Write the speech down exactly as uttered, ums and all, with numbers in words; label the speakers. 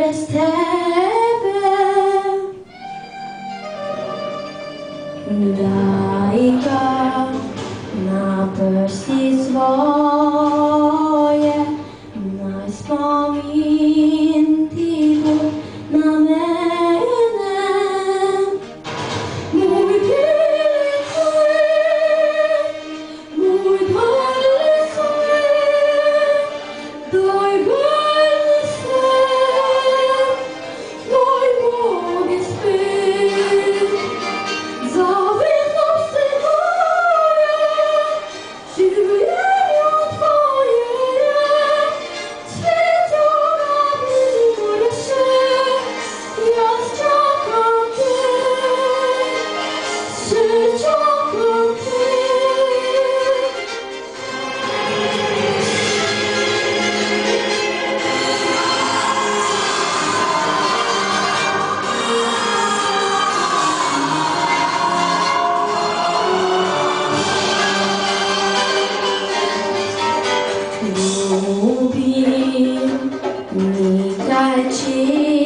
Speaker 1: через тебе. Дай-ка на персі своє, на спомін ти будь на мене. Мой білий хліб, мой дальний хліб, дай вельми світ, дай Боги спів. Завидно сиває, сив'єю твоє, світу ради моє, я чекам ти, ще чекам ти. Lubi, mi kraj